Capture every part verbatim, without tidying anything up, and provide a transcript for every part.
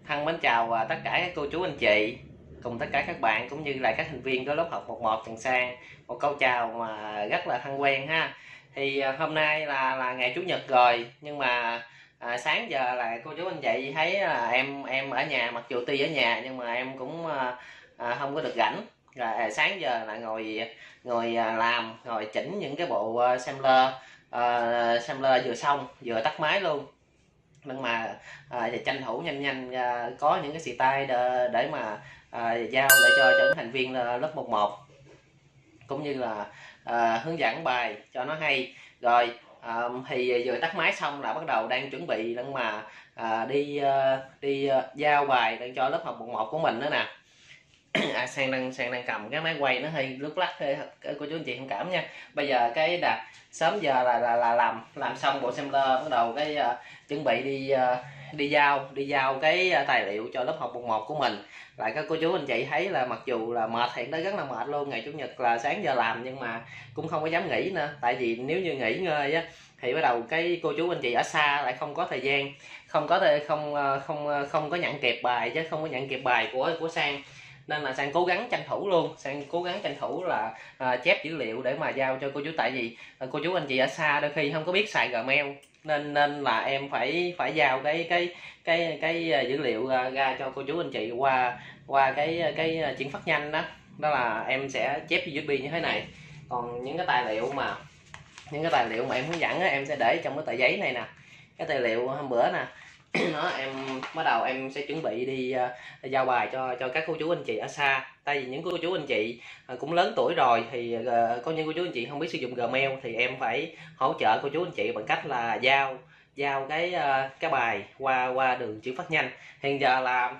Thân mến chào tất cả các cô chú anh chị cùng tất cả các bạn cũng như là các thành viên của lớp học một một Trần Sang. Một câu chào mà rất là thân quen ha. Thì hôm nay là là ngày chủ nhật rồi, nhưng mà à, sáng giờ là cô chú anh chị thấy là em em ở nhà, mặc dù tuy ở nhà nhưng mà em cũng à, à, không có được rảnh. Rồi sáng giờ là ngồi ngồi làm, ngồi chỉnh những cái bộ sampler uh, sampler vừa xong vừa tắt máy luôn, nhưng mà à, tranh thủ nhanh nhanh à, có những cái xì tay để, để mà à, giao lại cho những thành viên lớp một một, cũng như là à, hướng dẫn bài cho nó hay. Rồi à, thì vừa tắt máy xong là bắt đầu đang chuẩn bị để mà à, đi à, đi à, giao bài đang cho lớp học một một của mình nữa nè. À, Sang đang Sang đang cầm cái máy quay nó hơi lúc lắc, cô chú anh chị thông cảm nha. Bây giờ cái đặt sớm giờ là là, là làm làm xong bộ sampler, bắt đầu cái uh, chuẩn bị đi uh, đi giao đi giao cái uh, tài liệu cho lớp học một một của mình. Lại các cô chú anh chị thấy là mặc dù là mệt, hiện đó rất là mệt luôn. Ngày chủ nhật là sáng giờ làm nhưng mà cũng không có dám nghỉ nữa, tại vì nếu như nghỉ ngơi á thì bắt đầu cái cô chú anh chị ở xa lại không có thời gian, không có thể không không không có nhận kịp bài, chứ không có nhận kịp bài của của Sang, nên là Sang cố gắng tranh thủ luôn. Sang cố gắng tranh thủ là à, chép dữ liệu để mà giao cho cô chú, tại vì à, cô chú anh chị ở xa đôi khi không có biết xài Gmail, nên nên là em phải phải giao cái cái cái cái, cái dữ liệu ra cho cô chú anh chị qua qua cái cái chuyển phát nhanh đó. Đó là em sẽ chép u ét bê như thế này. Còn những cái tài liệu mà những cái tài liệu mà em hướng dẫn á, em sẽ để trong cái tờ giấy này nè. Cái tài liệu hôm bữa nè nó em bắt đầu em sẽ chuẩn bị đi uh, giao bài cho cho các cô chú anh chị ở xa. Tại vì những cô chú anh chị uh, cũng lớn tuổi rồi, thì uh, có những cô chú anh chị không biết sử dụng Gmail, thì em phải hỗ trợ cô chú anh chị bằng cách là giao giao cái uh, cái bài qua qua đường chuyển phát nhanh. Hiện giờ là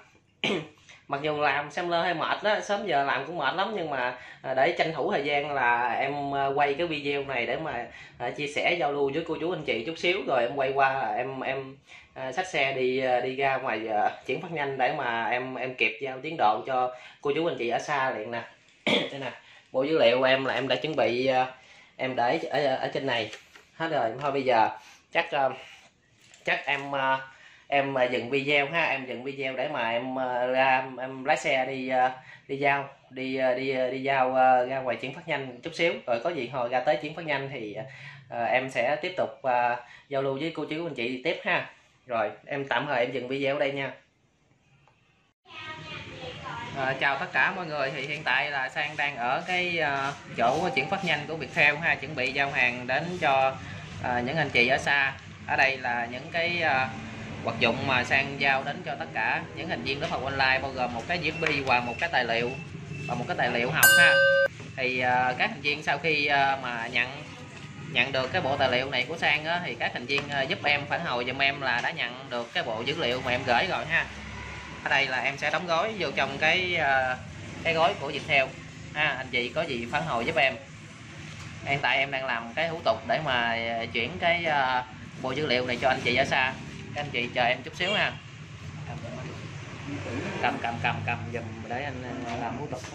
mặc dù làm sampler hơi mệt đó, sớm giờ làm cũng mệt lắm, nhưng mà để tranh thủ thời gian là em quay cái video này để mà chia sẻ giao lưu với cô chú anh chị chút xíu, rồi em quay qua em em xách xe đi đi ra ngoài chuyển phát nhanh để mà em em kịp giao tiến độ cho cô chú anh chị ở xa liền nè. Đây nè, bộ dữ liệu em là em đã chuẩn bị, em để ở, ở trên này hết rồi. Thôi bây giờ chắc chắc em em dừng video ha, em dừng video để mà em ra em, em lái xe đi đi giao đi đi đi giao ra ngoài chuyển phát nhanh chút xíu, rồi có gì hồi ra tới chuyển phát nhanh thì à, em sẽ tiếp tục à, giao lưu với cô chú anh chị tiếp ha. Rồi em tạm thời em dừng video ở đây nha. À, chào tất cả mọi người. Thì hiện tại là Sang đang ở cái uh, chỗ chuyển phát nhanh của Viettel ha, chuẩn bị giao hàng đến cho uh, những anh chị ở xa. Ở đây là những cái uh, vật dụng mà Sang giao đến cho tất cả những thành viên lớp học online, bao gồm một cái u ét bê và một cái tài liệu và một cái tài liệu học ha. Thì uh, các thành viên sau khi uh, mà nhận nhận được cái bộ tài liệu này của Sang á, thì các thành viên uh, giúp em phản hồi giùm em là đã nhận được cái bộ dữ liệu mà em gửi rồi ha. Ở đây là em sẽ đóng gói vô trong cái uh, cái gói của Viettel ha. Anh chị có gì phản hồi giúp em. Hiện tại em đang làm cái thủ tục để mà chuyển cái uh, bộ dữ liệu này cho anh chị ở xa. Các anh chị chờ em chút xíu ha. Cầm cầm cầm cầm dùm để anh làm thủ tục.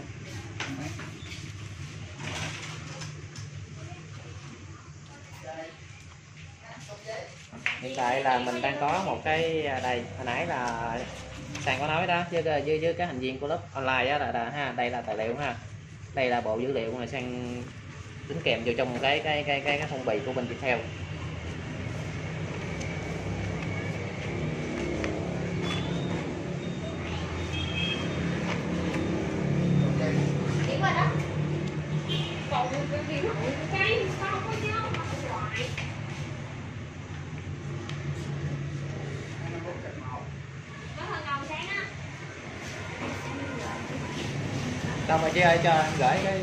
Hiện tại là mình đang có một cái đây, hồi nãy là Sang có nói đó với với, với các thành viên của lớp online đó là, là ha, đây là tài liệu ha. Đây là bộ dữ liệu mà Sang tính kèm vô trong cái cái cái cái, cái phong bì của bên Viettel. Đâu mà chị ơi, cho em gửi cái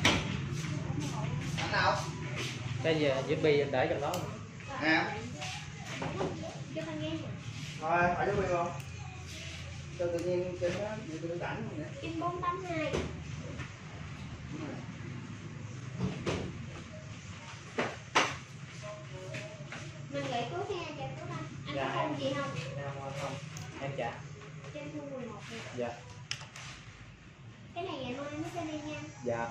cái gì u ét bê em để trong đó nè. Thôi phải u ét bê không? Cho tự nhiên trên đó tự rảnh nè. chín bốn tám hai. Mình gửi cứu nha, chào cứu anh. Anh dạ, có không gì không? Không, không. Em trả. Trên thu mười một rồi. Dạ. Cái này ngày mai em mới cho đi nha. Dạ.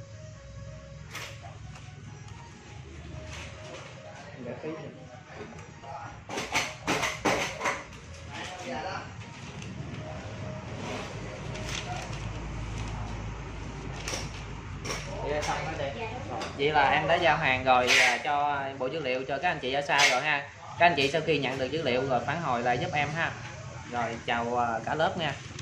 Dạ phí rồi. Dạ đó. Vậy là em đã giao hàng rồi, à, cho bộ dữ liệu cho các anh chị ở xa rồi ha. Các anh chị sau khi nhận được dữ liệu rồi phản hồi lại giúp em ha. Rồi chào à, cả lớp nha.